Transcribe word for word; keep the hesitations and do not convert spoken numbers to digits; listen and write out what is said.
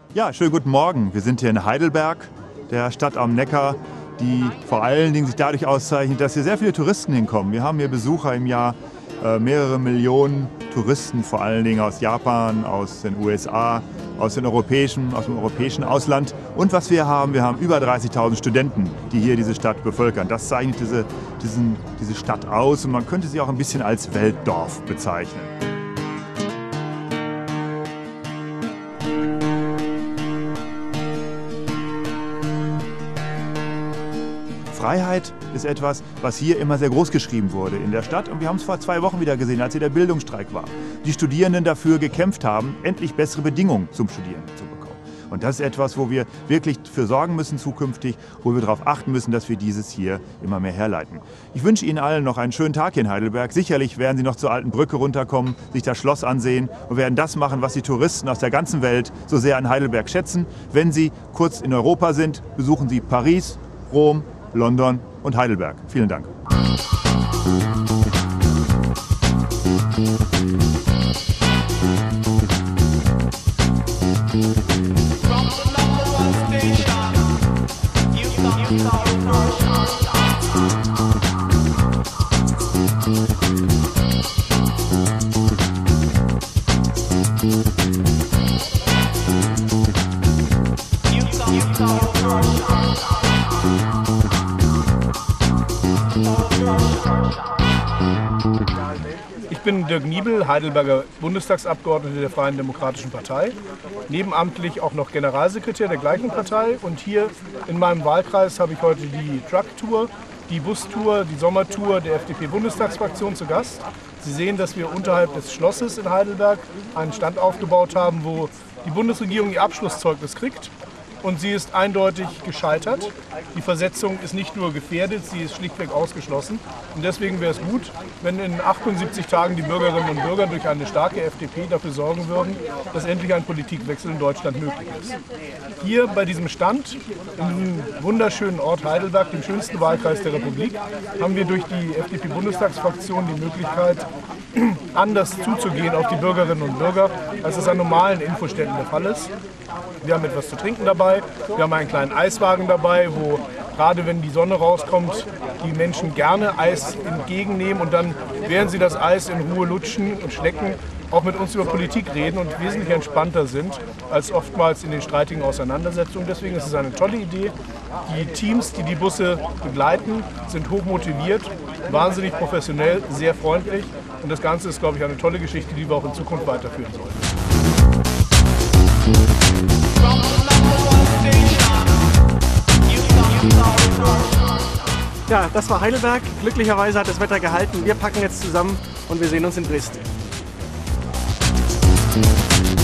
Ja, schönen guten Morgen. Wir sind hier in Heidelberg, der Stadt am Neckar, die vor allen Dingen sich dadurch auszeichnet, dass hier sehr viele Touristen hinkommen. Wir haben hier Besucher im Jahr, äh, mehrere Millionen Touristen, vor allen Dingen aus Japan, aus den U S A, aus, den europäischen, aus dem europäischen Ausland. Und was wir haben, wir haben über dreißigtausend Studenten, die hier diese Stadt bevölkern. Das zeichnet diese, diesen, diese Stadt aus und man könnte sie auch ein bisschen als Weltdorf bezeichnen. Freiheit ist etwas, was hier immer sehr groß geschrieben wurde in der Stadt. Und wir haben es vor zwei Wochen wieder gesehen, als hier der Bildungsstreik war. Die Studierenden dafür gekämpft haben, endlich bessere Bedingungen zum Studieren zu bekommen. Und das ist etwas, wo wir wirklich für sorgen müssen zukünftig, wo wir darauf achten müssen, dass wir dieses hier immer mehr herleiten. Ich wünsche Ihnen allen noch einen schönen Tag hier in Heidelberg. Sicherlich werden Sie noch zur Alten Brücke runterkommen, sich das Schloss ansehen und werden das machen, was die Touristen aus der ganzen Welt so sehr an Heidelberg schätzen. Wenn Sie kurz in Europa sind, besuchen Sie Paris, Rom, London und Heidelberg. Vielen Dank. Ich bin Dirk Niebel, Heidelberger Bundestagsabgeordneter der Freien Demokratischen Partei, nebenamtlich auch noch Generalsekretär der gleichen Partei. Und hier in meinem Wahlkreis habe ich heute die Truck-Tour, die Bustour, die Sommertour der F D P-Bundestagsfraktion zu Gast. Sie sehen, dass wir unterhalb des Schlosses in Heidelberg einen Stand aufgebaut haben, wo die Bundesregierung ihr Abschlusszeugnis kriegt. Und sie ist eindeutig gescheitert. Die Versetzung ist nicht nur gefährdet, sie ist schlichtweg ausgeschlossen. Und deswegen wäre es gut, wenn in achtundsiebzig Tagen die Bürgerinnen und Bürger durch eine starke F D P dafür sorgen würden, dass endlich ein Politikwechsel in Deutschland möglich ist. Hier bei diesem Stand, in diesem wunderschönen Ort Heidelberg, dem schönsten Wahlkreis der Republik, haben wir durch die F D P-Bundestagsfraktion die Möglichkeit, anders zuzugehen auf die Bürgerinnen und Bürger, als es an normalen Infoständen der Fall ist. Wir haben etwas zu trinken dabei, wir haben einen kleinen Eiswagen dabei, wo gerade wenn die Sonne rauskommt, die Menschen gerne Eis entgegennehmen und dann, während sie das Eis in Ruhe lutschen und schlecken, auch mit uns über Politik reden und wesentlich entspannter sind als oftmals in den streitigen Auseinandersetzungen. Deswegen ist es eine tolle Idee. Die Teams, die die Busse begleiten, sind hoch motiviert, wahnsinnig professionell, sehr freundlich. Und das Ganze ist, glaube ich, eine tolle Geschichte, die wir auch in Zukunft weiterführen sollten. Ja, das war Heidelberg. Glücklicherweise hat das Wetter gehalten. Wir packen jetzt zusammen und wir sehen uns in Dresden.